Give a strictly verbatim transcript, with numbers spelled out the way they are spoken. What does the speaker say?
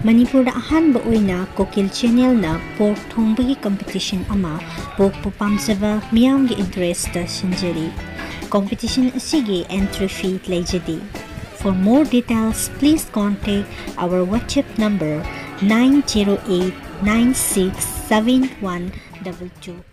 Manipurda ahanba oina Kokil channel na pork thongbagi competition ama pork pu pamjaba miyamgi interest ta sinjari. Competition asigi entry fee leijadi. For more details, please contact our WhatsApp number nine zero eight nine six seven one two two.